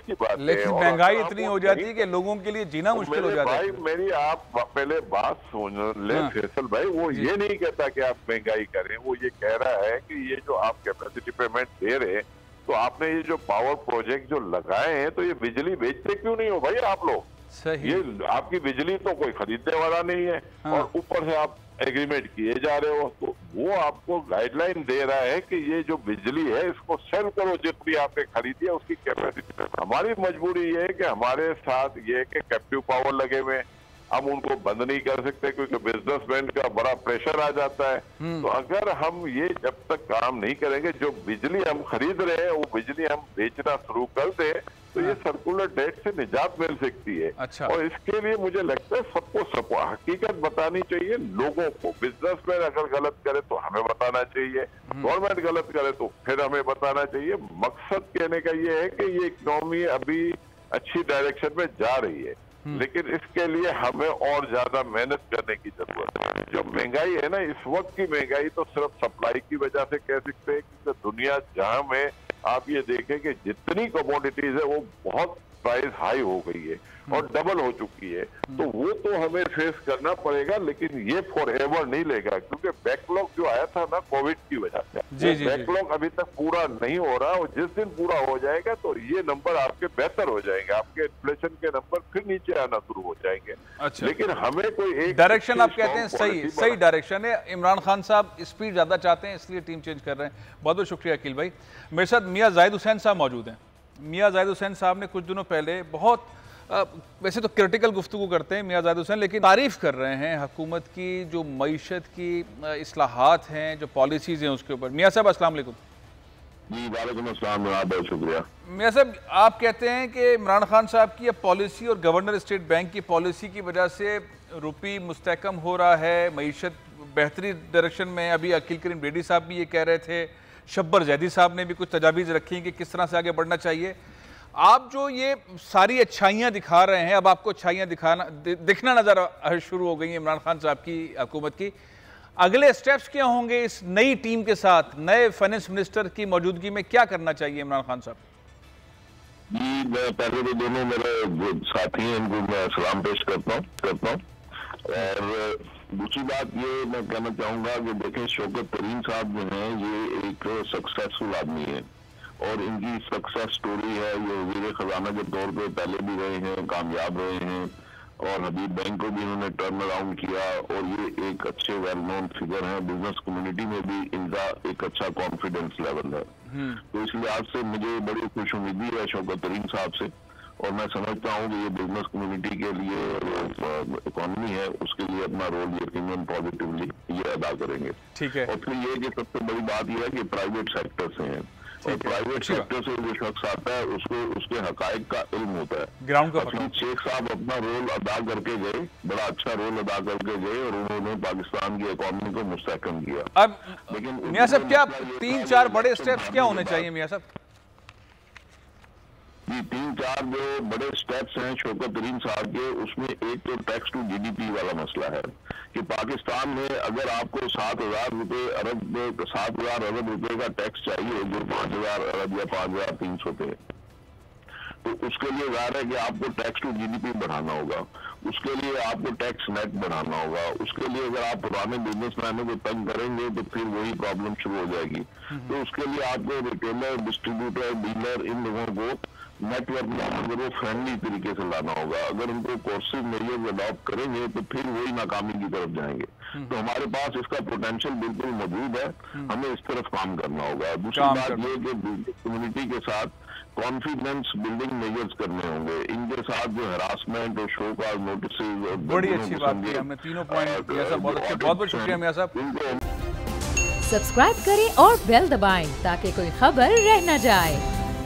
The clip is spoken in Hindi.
की बात है। लेकिन महंगाई इतनी हो जाती है कि लोगों के लिए जीना मुश्किल हो जाता है। भाई मेरी आप पहले बात सुन ले फैसल भाई, वो ये नहीं कहता कि आप महंगाई करें, वो ये कह रहा है कि ये जो आप कैपेसिटी पेमेंट दे रहे हैं, तो आपने ये जो पावर प्रोजेक्ट जो लगाए हैं, तो ये बिजली बेचते क्यों नहीं हो भाई आप लोग? सही। ये आपकी बिजली तो कोई खरीदने वाला नहीं है, और ऊपर से आप एग्रीमेंट किए जा रहे हो, तो वो आपको गाइडलाइन दे रहा है कि ये जो बिजली है इसको सेल करो, जितनी आपने खरीदी है उसकी कैपेसिटी। हमारी मजबूरी ये है कि हमारे साथ ये है कि कैप्टिव पावर लगे हुए, हम उनको बंद नहीं कर सकते क्योंकि बिजनेसमैन का बड़ा प्रेशर आ जाता है। तो अगर हम ये जब तक काम नहीं करेंगे, जो बिजली हम खरीद रहे हैं वो बिजली हम बेचना शुरू कर दें, तो ये सर्कुलर डेट से निजात मिल सकती है। अच्छा। और इसके लिए मुझे लगता है सबको हकीकत बतानी चाहिए लोगों को। बिजनेसमैन अगर गलत करे तो हमें बताना चाहिए, गवर्नमेंट गलत करे तो फिर हमें बताना चाहिए। मकसद कहने का ये है कि ये इकोनॉमी अभी अच्छी डायरेक्शन में जा रही है, लेकिन इसके लिए हमें और ज्यादा मेहनत करने की जरूरत है। जो महंगाई है ना, इस वक्त की महंगाई तो सिर्फ सप्लाई की वजह से कह सकते हैं, क्योंकि दुनिया जहां में आप ये देखें कि जितनी कमोडिटीज है वो बहुत प्राइस हाई हो गई है और डबल हो चुकी है, तो वो तो हमें फेस करना पड़ेगा, लेकिन ये फॉर एवर नहीं लेगा, क्योंकि बैकलॉग जो आया था ना कोविड की वजह से, बैकलॉग अभी तक पूरा नहीं हो रहा, और जिस दिन पूरा हो जाएगा तो ये नंबर आपके बेहतर हो जाएंगे, आपके इन्फ्लेशन के नंबर फिर नीचे आना शुरू हो जाएंगे। अच्छा। लेकिन हमें कोई एक डायरेक्शन आप कहते हैं सही डायरेक्शन है। इमरान खान साहब स्पीड ज्यादा चाहते हैं, इसलिए टीम चेंज कर रहे हैं। बहुत बहुत शुक्रिया अकील भाई। मेरे साथ मियां जाहिद हुसैन साहब मौजूद हैं। मियां जाहिद हुसैन साहब ने कुछ दिनों पहले बहुत वैसे तो क्रिटिकल गुफ्तगू करते हैं मियां जाहिद हुसैन, लेकिन तारीफ कर रहे हैं हुकूमत की जो मईशत की इस्लाहात हैं, जो पॉलिसीज हैं उसके ऊपर। मियां साहब अस्सलाम वालेकुम। जी वालेकुम अस्सलाम, बहुत शुक्रिया। मियां साहब, आप कहते हैं कि इमरान खान साहब की पॉलिसी और गवर्नर स्टेट बैंक की पॉलिसी की वजह से रुपी मुस्तहकम हो रहा है, मईशत बेहतरी डायरेक्शन में। अभी अकील करीम बेडी साहब भी ये कह रहे थे, शब्बर जैदी साहब ने भी कुछ तजावीज़ रखी कि किस तरह से आगे बढ़ना चाहिए। आप जो ये सारी अच्छाइयाँ दिखा रहे हैं, अब आपको अच्छाइयाँ दिखना नज़र शुरू हो गई हैं इमरान खान साहब की हुकूमत की, अगले स्टेप्स क्या होंगे इस नई टीम के साथ, नए फाइनेंस मिनिस्टर की मौजूदगी में क्या करना चाहिए इमरान खान साहब? जी, मैं पहले तो दोनों मेरे साथी हैं, इनको मैं सलाम पेश करता हूँ। और दूसरी बात ये मैं कहना चाहूंगा कि देखें, शौकत तरीन साहब जो हैं ये एक सक्सेसफुल आदमी है, और इनकी सक्सेस स्टोरी है, ये वज़ीर खजाना के तौर पे पहले भी रहे हैं, कामयाब रहे हैं, और हबीब बैंक को भी इन्होंने टर्न अराउंड किया, और ये एक अच्छे वेल नोन फिगर हैं। बिजनेस कम्युनिटी में भी इनका एक अच्छा कॉन्फिडेंस लेवल है। तो इस लिहाज से मुझे बड़ी खुश उम्मीदी है शौकत तरीन साहब से, और मैं समझता हूँ कि ये बिजनेस कम्युनिटी के लिए इकोनॉमी है उसके लिए अपना रोल यकीनन पॉजिटिवली ये अदा करेंगे। ठीक है। और फिर ये कि सबसे बड़ी बात यह है कि प्राइवेट सेक्टर से हैं, और प्राइवेट सेक्टर से जो शख्स आता है उसको उसके हकायक का इल्म होता है। ग्राउंड का शेख साहब अपना रोल अदा करके गए, बड़ा अच्छा रोल अदा करके गए, और उन्होंने पाकिस्तान की इकोनॉमी को मुस्तहकम किया। अब लेकिन मियां साहब, क्या 3-4 बड़े स्टेप्स क्या होने चाहिए मियां साहब? जी, 3-4 जो बड़े स्टेप्स हैं शौकत तरीन साहब के, उसमें एक तो टैक्स टू जीडीपी वाला मसला है कि पाकिस्तान में अगर आपको 7,000 अरब रुपए का टैक्स चाहिए जो 5,000 अरब या 5,300 पे, तो उसके लिए ज़ाहिर है कि आपको टैक्स टू जीडीपी बढ़ाना होगा, उसके लिए आपको टैक्स नेट बढ़ाना होगा, उसके लिए अगर आप पुराने बिजनेसमैनों को तंग करेंगे तो फिर वही प्रॉब्लम शुरू हो जाएगी। तो उसके लिए आपको रिटेलर, डिस्ट्रीब्यूटर, डीलर, इन लोगों को नेटवर्क में वो फ्रेंडली तरीके से लाना होगा। अगर उनको कोर्सेज मेजर्स अडॉप्ट करेंगे तो फिर वही नाकामी की तरफ जाएंगे। तो हमारे पास इसका पोटेंशियल बिल्कुल मौजूद है, हमें इस तरफ काम करना होगा। दूसरी बात ये कि कम्युनिटी के साथ कॉन्फिडेंस बिल्डिंग मेजर्स करने होंगे, इनके साथ जो हरासमेंट और शो कॉज नोटिस, बड़ी अच्छी बात की हमने तीनों पॉइंट किया सर, बहुत अच्छे, बहुत बहुत शुक्रिया मियां साहब। सब्सक्राइब करें और बेल दबाएं ताकि कोई खबर रह न जाए।